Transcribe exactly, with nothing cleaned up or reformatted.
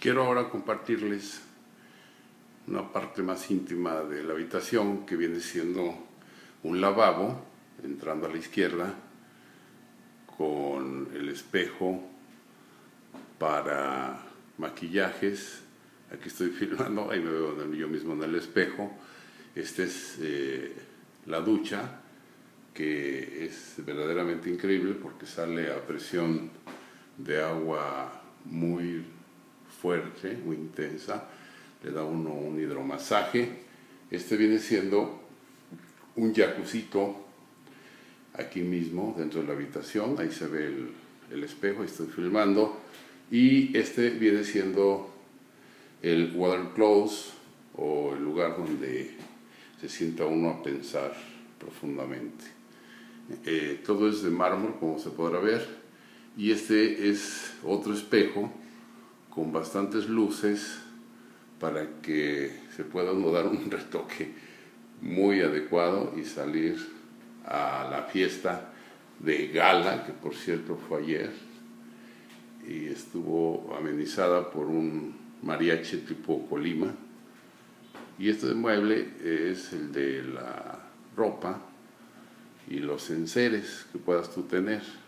Quiero ahora compartirles una parte más íntima de la habitación, que viene siendo un lavabo, entrando a la izquierda, con el espejo para maquillajes. Aquí estoy filmando, ahí me veo yo mismo en el espejo. Esta es eh, la ducha, que es verdaderamente increíble porque sale a presión de agua muy fuerte, muy intensa. Le da uno un hidromasaje. Este viene siendo un jacuzito aquí mismo dentro de la habitación. Ahí se ve el, el espejo, ahí estoy filmando. Y este viene siendo el water closet, o el lugar donde se sienta uno a pensar profundamente. Eh, todo es de mármol, como se podrá ver, y este es otro espejo con bastantes luces para que se pueda uno dar un retoque muy adecuado y salir a la fiesta de gala, que por cierto fue ayer y estuvo amenizada por un mariachi tipo Colima. Y este mueble es el de la ropa y los enseres que puedas tú tener.